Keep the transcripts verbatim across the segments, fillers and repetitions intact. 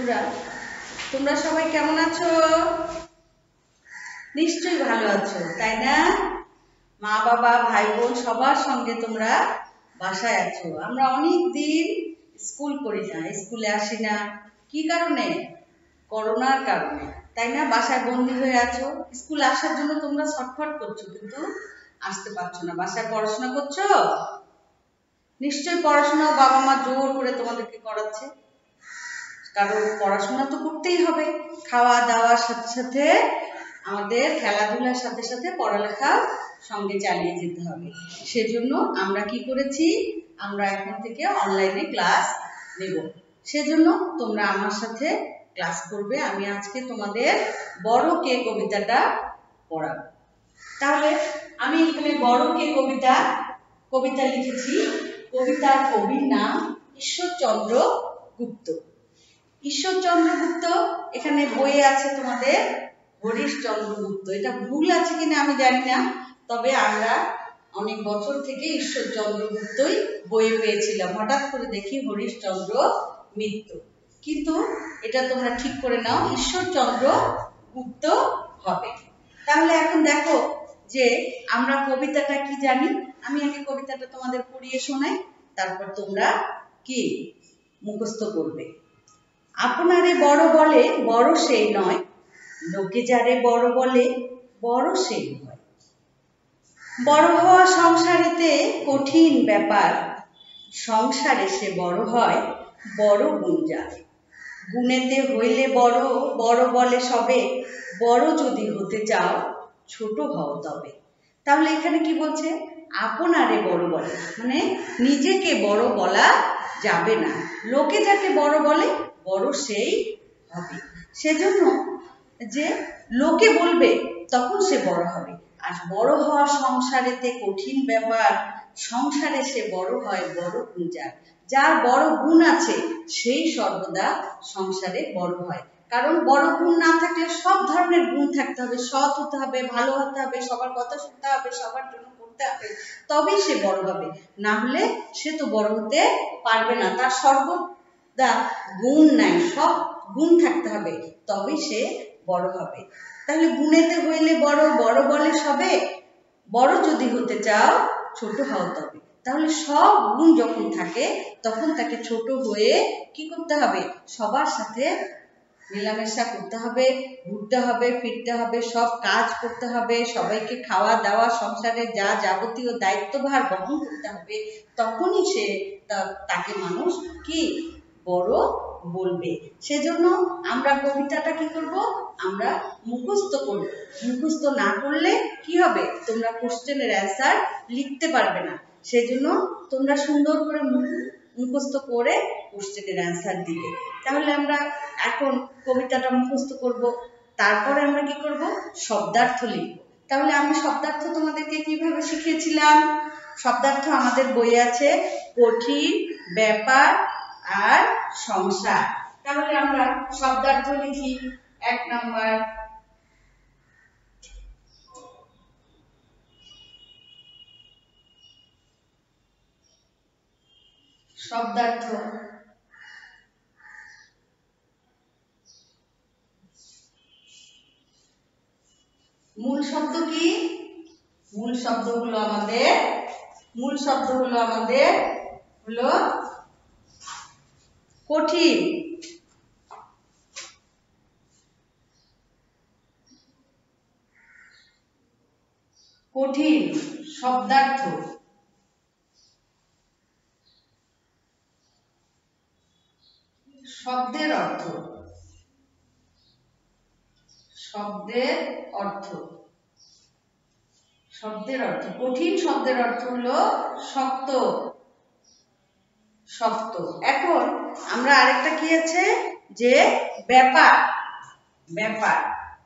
বন্ধুরা, তোমরা সবাই কেমন আছো? নিশ্চয়ই ভালো আছো, তাই না? মা বাবা ভাই বোন সবার সঙ্গে তোমরা বাসায় আছো। আমরা অনেক দিন স্কুল করি না, স্কুলে আসি না। কি কারণে? করোনার কারণে, তাই না? বাসায় বন্দি হয়ে আছো। স্কুল আসার জন্য তোমরা ছটফট করছো, কিন্তু আসতে পারছো না। বাসায় পড়াশোনা করছো? নিশ্চয়ই পড়াশোনা বাবা মা জোর করে তোমাদেরকে করাচ্ছে, কারণ পড়াশোনা তো করতেই হবে। খাওয়া দাওয়ার সাথে সাথে আমাদের খেলাধুলার সাথে সাথে পড়ালেখা সঙ্গে চালিয়ে যেতে হবে। সেজন্য আমরা কি করেছি, আমরা এখন থেকে অনলাইনে ক্লাস নেব। সেজন্য তোমরা আমার সাথে ক্লাস করবে। আমি আজকে তোমাদের বড় কে কবিতাটা পড়াবো। তাহলে আমি এখানে বড় কে কবিতা কবিতা লিখেছি। কবিতার কবির নাম ঈশ্বরচন্দ্র গুপ্ত। ঈশ্বরচন্দ্র গুপ্ত, এখানে বইয়ে আছে তোমাদের হরিশচন্দ্র গুপ্ত। এটা ভুল আছে কিনা আমি জানি না, তবে আমরা অনেক বছর থেকে ঈশ্বরচন্দ্র গুপ্তই বইয়ে পেয়েছিলাম। হঠাৎ করে দেখি হরিশচন্দ্র মিত্র, কিন্তু এটা তোমরা ঠিক করে নাও, ঈশ্বরচন্দ্র গুপ্ত হবে। তাহলে এখন দেখো যে আমরা কবিতাটা কি জানি। আমি আগে কবিতাটা তোমাদের পড়িয়ে শোনাই, তারপর তোমরা কি মুখস্থ করবে। আপনারে বড় বলে বড় সেই নয়, লোকে যারে বড় বলে বড় সেই হয়। বড় হওয়া সংসারেতে কঠিন ব্যাপার, সংসারে সে বড় হয় বড় গুঞ্জার। গুণেতে হইলে বড়, বড় বলে সবে, বড় যদি হতে চাও ছোট হও তবে। তাহলে এখানে কি বলছে? আপনারে বড় বলে, মানে নিজেকে বড় বলা যাবে না। লোকে যাকে বড় বলে বড় সেই হবে। সেজন্য যে লোকে বলবে তখন সে বড় হবে। আর বড় হওয়া সংসারেতে কঠিন ব্যাপার, সংসারে সে বড় হয় বড় গুঞ্জার। যার বড় গুণ আছে সেই সর্বদা সংসারে বড় হয়। কারণ বড় গুণ না থাকলে সব ধরনের গুণ থাকতে হবে, সৎ হতে হবে, ভালো হতে হবে, সবার কথা শুনতে হবে, সবার জন্য করতে হবে, তবেই সে বড় হবে। না হলে সে তো বড় হতে পারবে না। তার সর্বদা গুণ নাই, সব গুণ থাকতে হবে, তবেই সে বড় হবে। তাহলে গুণেতে হইলে বড়, বড় বলে সবে, বড় যদি হতে চাও ছোট হও তবে। তাহলে সব গুণ যখন থাকে তখন তাকে ছোট হয়ে কি করতে হবে? সবার সাথে মেলামেশা করতে হবে, ঘুরতে হবে, ফিরতে হবে, সব কাজ করতে হবে, সবাইকে খাওয়া দাওয়া, সংসারে যা যাবতীয় দায়িত্বভার বহন করতে হবে। তখনই সে তাকে মানুষ কি বড় বলবে। সেজন্য আমরা কবিতাটা কি করব? আমরা মুখস্থ করব। মুখস্থ না করলে কি হবে? তোমরা কোশ্চেনের অ্যান্সার লিখতে পারবে না। সেজন্য তোমরা সুন্দর করে মুখস্থ করে কোশ্চেনের অ্যান্সার দিবে। তাহলে আমরা এখন কবিতাটা মুখস্থ করব, তারপরে আমরা কি করব? শব্দার্থ লিখব। তাহলে আমি শব্দার্থ তোমাদেরকে কিভাবে শিখিয়েছিলাম? শব্দার্থ আমাদের বইয়ে আছে কঠিন, ব্যাপার আর সংসার। তাহলে আমরা শব্দার্থ লিখি। এক নাম্বার, শব্দার্থ। মূল শব্দ কি? মূল শব্দ হলো আমাদের মূল শব্দ হলো আমাদের হলো কঠিন। কঠিন শব্দার্থ। শব্দের অর্থ। শব্দের অর্থ শব্দের অর্থ কঠিন শব্দের অর্থ হলো শক্ত। শক্ত। এখন আমরা আরেকটা কি আছে যে ব্যাপার। ব্যাপার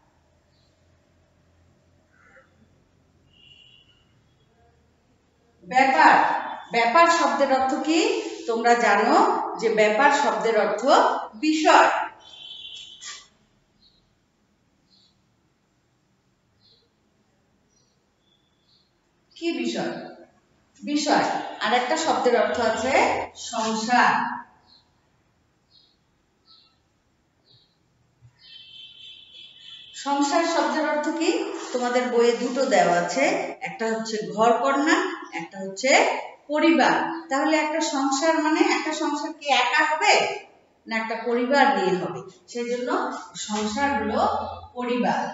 ব্যাপার ব্যাপার শব্দের অর্থ কি? তোমরা জানো যে ব্যাপার শব্দের অর্থ বিষয়। কি বিষয়? বিষয়। আর একটা শব্দের অর্থ আছে সংসার। সংসার শব্দের অর্থ কি? তোমাদের বইয়ে দুটো দেওয়া আছে, একটা হচ্ছে ঘরকন্না, একটা হচ্ছে পরিবার। তাহলে একটা সংসার মানে একটা সংসার কি একা হবে না একটা পরিবার নিয়ে হবে, সেই জন্য সংসার হলো পরিবার।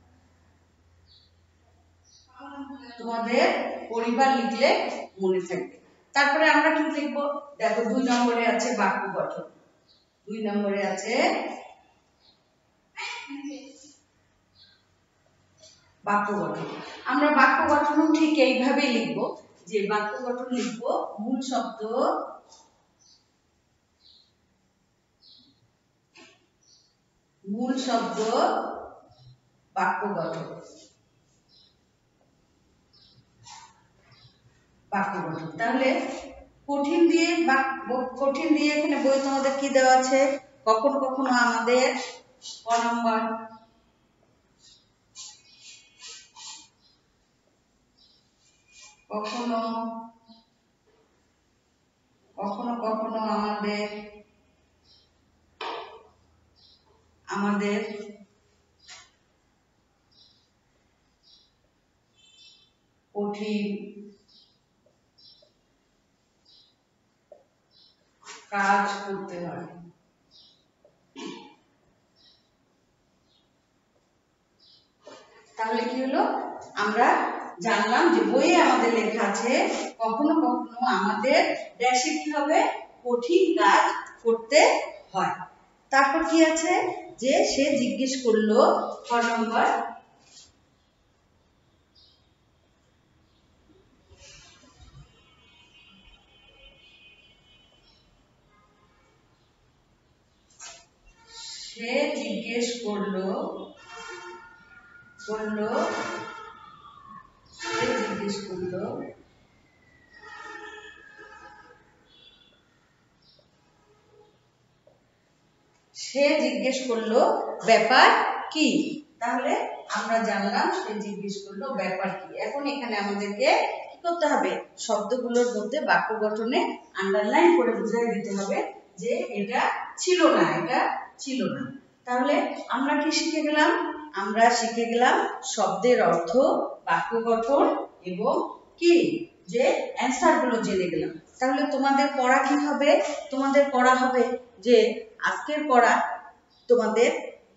তোমাদের পরিবার লিখলে মনে থাকবে। তারপরে আমরা কি লিখবো? দেখো দুই নম্বরে আছে বাক্য গঠন। দুই নম্বরে আছে বাক্য গঠন। আমরা বাক্য গঠন ঠিক এইভাবেই লিখবো, যে বাক্য গঠন লিখবো মূল শব্দ মূল শব্দ বাক্য গঠন। বাক্য গঠন তাহলে কঠিন দিয়ে কঠিন দিয়ে এখানে বই তোমাদের কি দেওয়া আছে? কখনো কখনো আমাদের ক নম্বর কখনো কখনো কখনো আমাদের আমাদের কঠিন কাজ করতে হয়। তাহলে কি হলো? আমরা জানলাম যে বইয়ে আমাদের লেখা আছে কখনো কখনো আমাদের ড্যাশে কি হবে? কঠিন কাজ করতে হয়। তারপর কি আছে? যে সে জিজ্ঞেস করলো ক নম্বর সে জিজ্ঞেস করলো করলো সে জিজ্ঞেস করলো সে জিজ্ঞেস করলো ব্যাপার কি? তাহলে আমরা জানলাম সে জিজ্ঞেস করলো ব্যাপার কি। এখন এখানে আমাদেরকে কি করতে হবে? শব্দগুলোর মধ্যে বাক্য গঠনে আন্ডারলাইন করে বুঝিয়ে দিতে হবে যে এটা ছিল না, এটা ছিল না। তাহলে আমরা কি শিখে গেলাম? আমরা শিখে গেলাম শব্দের অর্থ, বাক্য গঠন এবং কি যে অ্যান্সার গুলো জেনে গেলাম। তাহলে তোমাদের পড়া কি হবে? তোমাদের পড়া হবে যে আজকের পড়া তোমাদের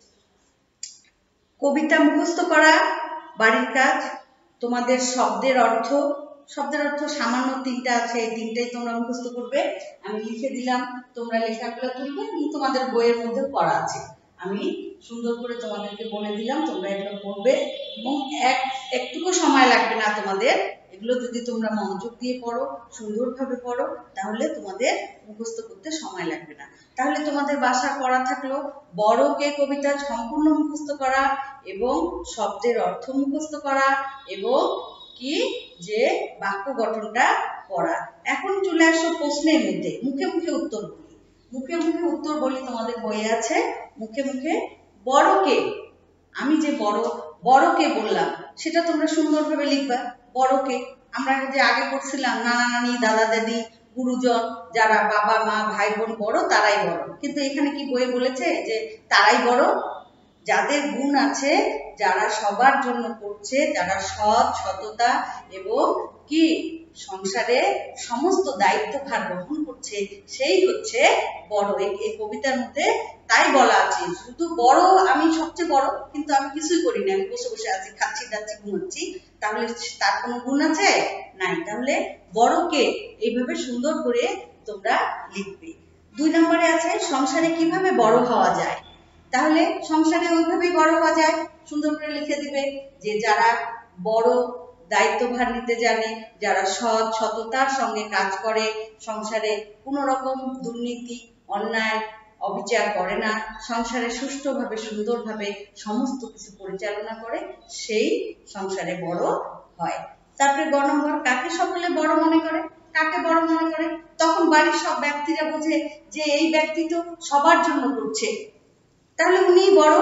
কবিতা মুখস্থ করা বাড়ির কাজ, তোমাদের শব্দের অর্থ শব্দের অর্থ সামান্য তিনটা আছে, এই তিনটাই তোমরা মুখস্থ করবে। আমি লিখে দিলাম, তোমরা লেখাগুলো তুলবে, তোমাদের বইয়ের মধ্যে পড়া আছে। আমি সুন্দর করে তোমাদেরকে বলে দিলাম, তোমরা এগুলো পড়বে এবং এক একটুকু সময় লাগবে না তোমাদের। এগুলো যদি তোমরা মনোযোগ দিয়ে পড়ো, সুন্দরভাবে পড়ো, তাহলে তোমাদের মুখস্থ করতে সময় লাগবে না। তাহলে তোমাদের বাসার পড়া থাকলো বড় কে কবিতা সম্পূর্ণ মুখস্থ করা এবং শব্দের অর্থ মুখস্থ করা এবং কি যে বাক্য গঠনটা পড়া। এখন চলে আসো প্রশ্নের মধ্যে, মুখে মুখে উত্তর বলি। মুখে মুখে উত্তর বলি তোমাদের বইয়ে আছে মুখে মুখে বড় কে। আমি যে বড় বড় কে বললাম সেটা তোমরা সুন্দরভাবে লিখবা। বড় কে আমরা যে আগে পড়ছিলাম নানা নানি দাদা দাদি গুরুজন, যারা বাবা মা ভাই বোন বড় তারাই বড়, কিন্তু এখানে কি বইয়ে বলেছে যে তারাই বড়? যাদের গুণ আছে, যারা সবার জন্য করছে, যারা সৎ সততা এবং কি সংসারে সমস্ত দায়িত্বভার গ্রহণ করছে, সেই হচ্ছে বড়। এই কবিতার মধ্যে তাই বলা আছে শুধু বড়, আমি সবচেয়ে বড় কিন্তু আমি কিছুই করি না, আমি বসে বসে আছি, খাচ্ছি দাচ্ছি ঘুমাচ্ছি, তাহলে তার কোনো গুণ আছে? নাই। তাহলে বড়কে এইভাবে সুন্দর করে তোমরা লিখবে। দুই নম্বরে আছে সংসারে কিভাবে বড় হওয়া যায়। তাহলে সংসারে ওইভাবেই বড় হওয়া যায়, সুন্দর করে লিখে দিবে যে যারা বড় দায়িত্বভার নিতে জানে, যারা সৎ সততার সঙ্গে কাজ করে, সংসারে কোনো রকম দুর্নীতি অন্যায় অবিচার করে না, সংসারে সুষ্ঠুভাবে সুন্দরভাবে সমস্ত কিছু পরিচালনা করে, সেই সংসারে বড় হয়। তারপরে গ নম্বর কাকে সকলে বড় মনে করে। কাকে বড় মনে করে? তখন বাড়ির সব ব্যক্তিরা বোঝে যে এই ব্যক্তি তো সবার জন্য করছে, তাহলে উনি বড়।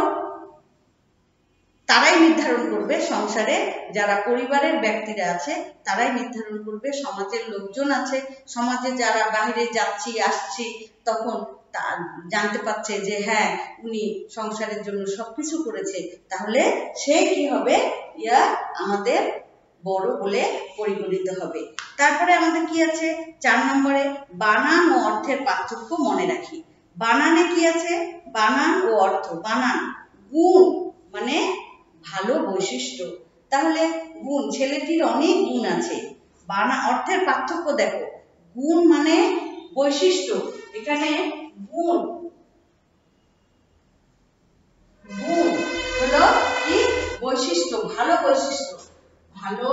তারাই নির্ধারণ করবে, সংসারে যারা পরিবারের ব্যক্তিরা আছে তারাই নির্ধারণ করবে, সমাজের লোকজন আছে, সমাজে যারা বাইরে যাচ্ছি আসছি তখন জানতে পারছে যে হ্যাঁ উনি সংসারের জন্য সবকিছু করেছে, তাহলে সে কি হবে, ইয়া আমাদের বড় বলে পরিগণিত হবে। তারপরে আমাদের কি আছে, চার নম্বরে বানান ও অর্থের পার্থক্য মনে রাখি। বানানে কি আছে, বানান ও অর্থ। বানান গুণ মানে ভালো বৈশিষ্ট্য, তাহলে গুণ, ছেলেটির অনেক গুণ আছে। বানা অর্থের পার্থক্য দেখো, গুণ মানে বৈশিষ্ট্য, এখানে গুণ গুণ হলো কি বৈশিষ্ট্য, ভালো বৈশিষ্ট্য, ভালো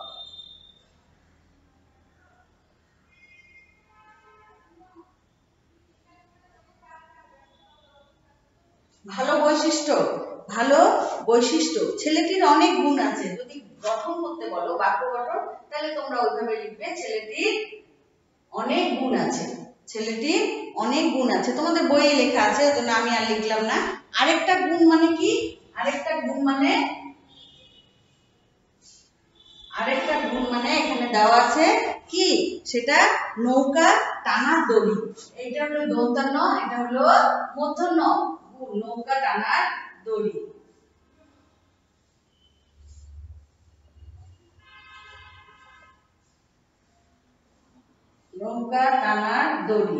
ভালো বৈশিষ্ট্য, ভালো বৈশিষ্ট্য। ছেলেটির অনেক গুণ আছে। যদি গঠন করতে বলো বাক্য গঠন, তাহলে তোমরা ওইভাবে লিখবে, ছেলেটির অনেক গুণ আছে। ছেলেটির অনেক গুণ আছে, তোমাদের বইয়ে লেখা আছে, ওজন্য আমি আর লিখলাম না। আরেকটা গুণ মানে কি, আরেকটা গুণ মানে আরেকটা গুণ মানে এখানে দেওয়া আছে কি, সেটা নৌকা টানার দড়ি। এইটা হলো দন্তান্ন, এটা হলো মূর্ধন্য। নৌকা টানার দড়ি, নৌকা টানার দড়ি।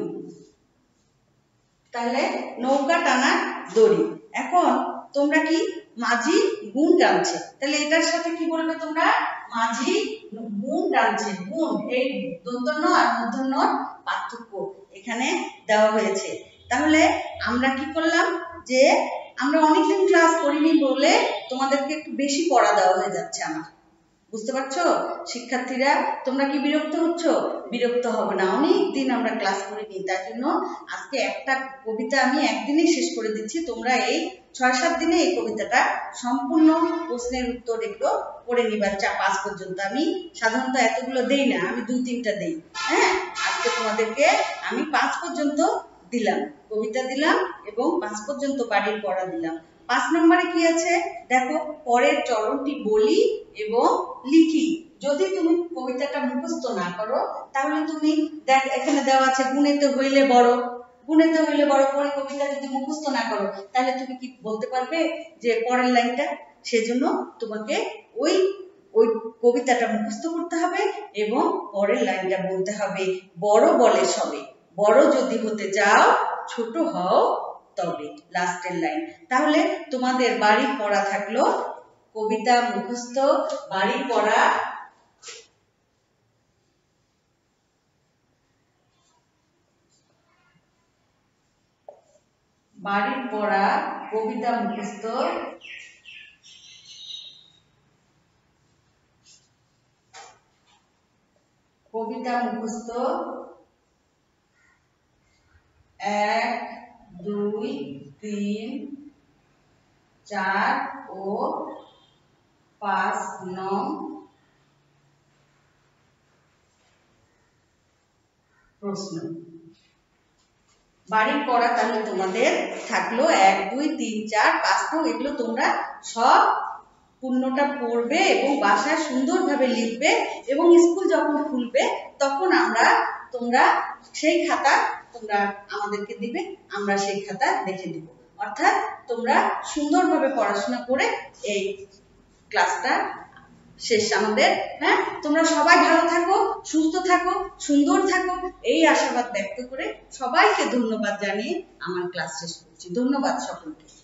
তাহলে নৌকা টানার দড়ি। এখন তোমরা কি, মাঝি গুণ টানছে, তাহলে এটার সাথে কি বলবে তোমরা, মাঝি গুণ টানছে। গুণ এই দন্তন্য আর মূর্ধন্য পার্থক্য এখানে দেওয়া হয়েছে। তাহলে আমরা কি করলাম, যে আমরা অনেকদিন ক্লাস করিনি বলে তোমাদেরকে একটু বেশি পড়া দেওয়া হয়ে যাচ্ছে আমার, বুঝতে পারছো শিক্ষার্থীরা? তোমরা কি বিরক্ত হচ্ছ? বিরক্ত হবে না, অনেক দিন আমরা ক্লাস করিনি, তার জন্য আজকে একটা কবিতা আমি একদিনেই শেষ করে দিচ্ছি। তোমরা এই ছয় সাত দিনে এই কবিতাটা সম্পূর্ণ প্রশ্নের উত্তর এগুলো পড়ে নিবার, চা পাঁচ পর্যন্ত। আমি সাধারণত এতগুলো দেই না, আমি দুই তিনটা দেই। হ্যাঁ, আজকে তোমাদেরকে আমি পাঁচ পর্যন্ত দিলাম, কবিতা দিলাম এবং পাঁচ পর্যন্ত বাড়ির পড়া দিলাম। পাঁচ নম্বরে কি আছে দেখো, পরের চরণটি বলি এবং লিখি। যদি তুমি কবিতাটা মুখস্থ না করো, তাহলে তুমি দেখ এখানে দেওয়া আছে গুণেতে হইলে বড়, গুণেতে হইলে বড়, পরে কবিতা যদি মুখস্থ না করো, তাহলে তুমি কি বলতে পারবে যে পরের লাইনটা? সেজন্য তোমাকে ওই ওই কবিতাটা মুখস্থ করতে হবে এবং পরের লাইনটা বলতে হবে। বড় বলে সবে, বড় যদি হতে যাও ছোট হও তবে, লাস্টের লাইন। তাহলে তোমাদের বাড়ির পড়া থাকলো, কবিতা মুখস্থ, বাড়ির পড়া, বাড়ির পড়া, কবিতা মুখস্থ, কবিতা মুখস্থ এক দুই তিন চার ও পাঁচ নং প্রশ্ন। বাড়ির পড়া তাহলে তোমাদের থাকলো এক দুই তিন চার পাঁচ নং, এগুলো তোমরা সব পূর্ণটা পড়বে এবং বাসায় সুন্দরভাবে লিখবে, এবং স্কুল যখন খুলবে তখন আমরা তোমরা সেই খাতা তোমরা আমাদেরকে দিবে, আমরা সেই খাতা দেখে দিব। অর্থাৎ তোমরা সুন্দরভাবে পড়াশোনা করে এই ক্লাসটা শেষ আমাদের। হ্যাঁ, তোমরা সবাই ভালো থাকো, সুস্থ থাকো, সুন্দর থাকো, এই আশাবাদ ব্যক্ত করে সবাইকে ধন্যবাদ জানিয়ে আমার ক্লাস শেষ করছি। ধন্যবাদ সকলকে।